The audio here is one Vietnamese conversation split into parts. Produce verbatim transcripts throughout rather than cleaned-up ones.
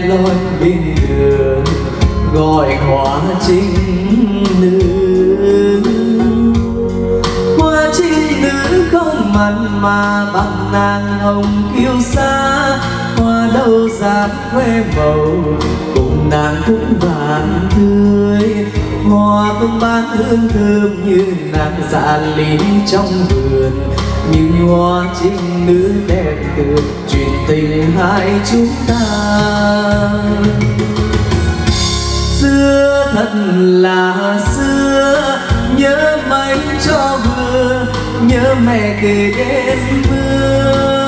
loi bên đường gọi hoa trinh nữ. Hoa trinh nữ không mặn mà bằng nàng hồng kiêu sa, hoa đâu dám khoe màu cùng nàng cũng vàng tươi. Hoa không bán hương thơm như nàng dạ lý trong vườn, nhưng hoa trinh nữ đẹp tươi truyền tình hai chúng ta. Xưa thật là xưa, nhớ mấy cho vừa, nhớ mẹ kể đêm mưa.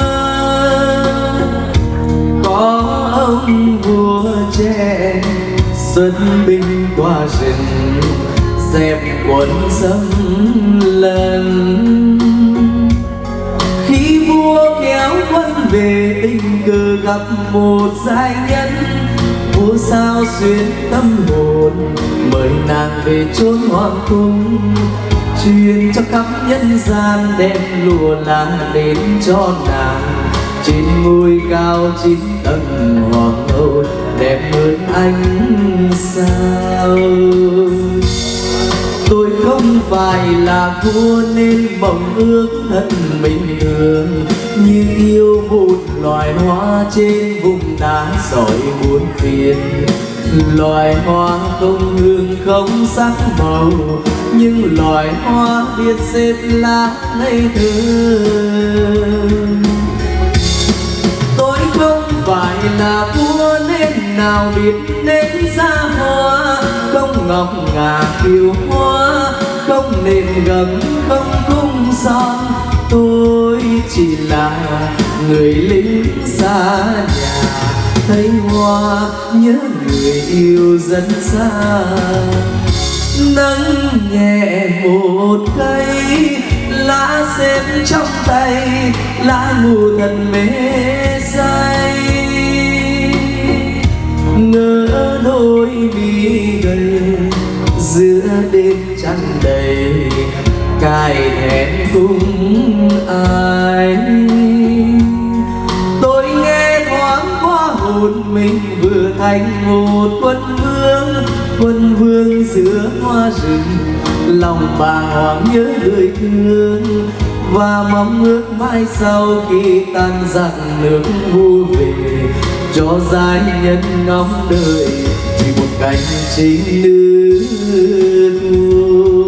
Có ông vua trẻ xuất binh qua rừng, dẹp quân xâm lấn. Khi vua kéo quân về tình cờ gặp một giai nhân, vua sao xuyên tâm hồn mời nàng về chốn hoàng cung, truyền cho khắp nhân gian đem lụa là đến cho nàng. Trên ngôi cao chín tầng hoàng hậu đẹp hơn ánh sao. Tôi không phải là vua nên mong ước thân bình thường, như yêu một loài hoa trên vùng đá sỏi muôn phiền. Loài hoa không hương không sắc màu, nhưng loài hoa biết xếp lá ngây thơ. Tôi không phải là vua nên nào biết nên xa hoa, không ngọc ngà kiều hoa, không nền gấm không cung son. Tôi chỉ là người lính xa nhà, thấy hoa nhớ người yêu dân xa. Nắng nhẹ một cây lá xếp trong tay, lá ngủ thật mê say. Ngỡ đôi mi gầy giữa đêm trăng đầy, cài thẹn cùng ai. Tôi nghe thoáng qua hồn mình vừa thành một quân vương, quân vương giữa hoa rừng. Lòng bàng hoàng nhớ người thương và mong ước mãi sau khi tan giặc nước vua về, cho giai nhân ngóng đợi chỉ một cánh trinh nữ thôi.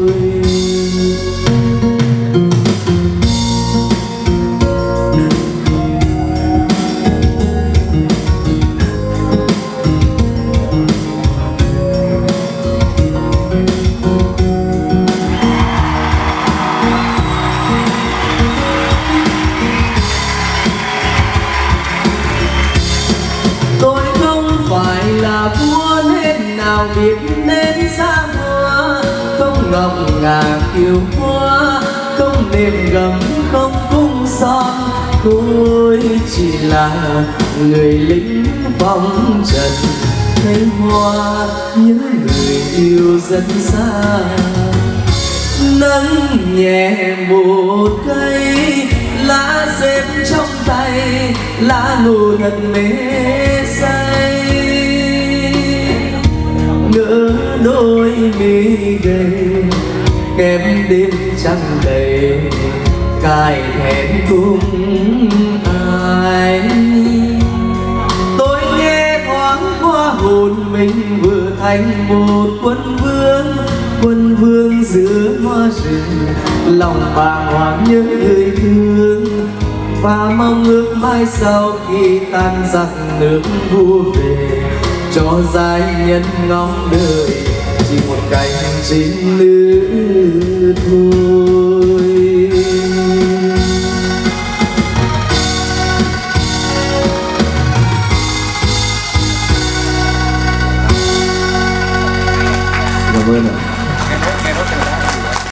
Nào biết nên xa hoa, không ngọc ngà kiều hoa, không nền gấm không cung son. Tôi chỉ là người lính vòng trần, thấy hoa nhớ người yêu dân xa. Nắng nhẹ một cây lá xếp trong tay, lá ngủ thật mê say. Ngỡ đôi mi gầy kém đêm trăng đầy, cài thẹn cùng ai. Tôi nghe thoáng qua hồn mình vừa thành một quân vương, quân vương giữa hoa rừng. Lòng bàng hoàng nhớ người thương và mong ước mãi sau khi tan giặc nước vua về, cho giai nhân ngóng đợi chỉ một cánh trinh nữ.